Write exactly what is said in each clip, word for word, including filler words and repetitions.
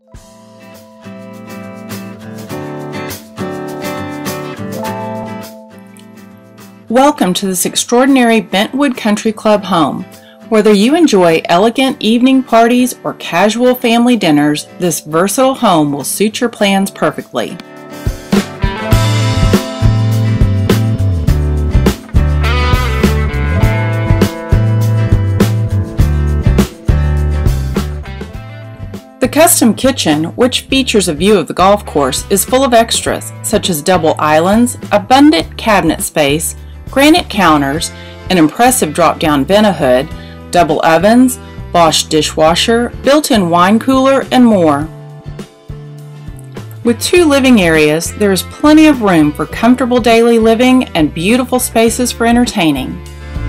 Welcome to this extraordinary Bentwood Country Club home. Whether you enjoy elegant evening parties or casual family dinners, this versatile home will suit your plans perfectly. The custom kitchen, which features a view of the golf course, is full of extras such as double islands, abundant cabinet space, granite counters, an impressive drop-down vent hood, double ovens, Bosch dishwasher, built-in wine cooler, and more. With two living areas, there is plenty of room for comfortable daily living and beautiful spaces for entertaining.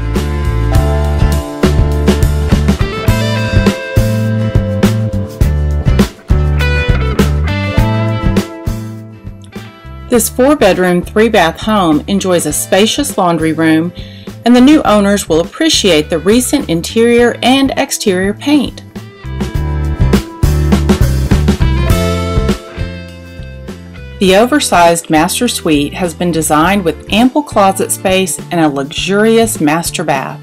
This four-bedroom, three-bath home enjoys a spacious laundry room, and the new owners will appreciate the recent interior and exterior paint. The oversized master suite has been designed with ample closet space and a luxurious master bath.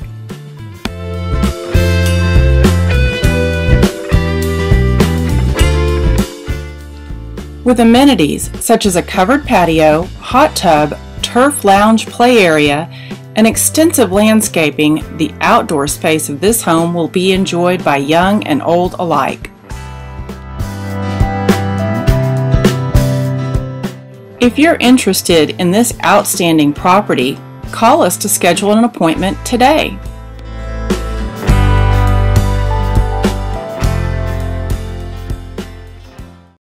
With amenities such as a covered patio, hot tub, turf lounge play area, and extensive landscaping, the outdoor space of this home will be enjoyed by young and old alike. If you're interested in this outstanding property, call us to schedule an appointment today.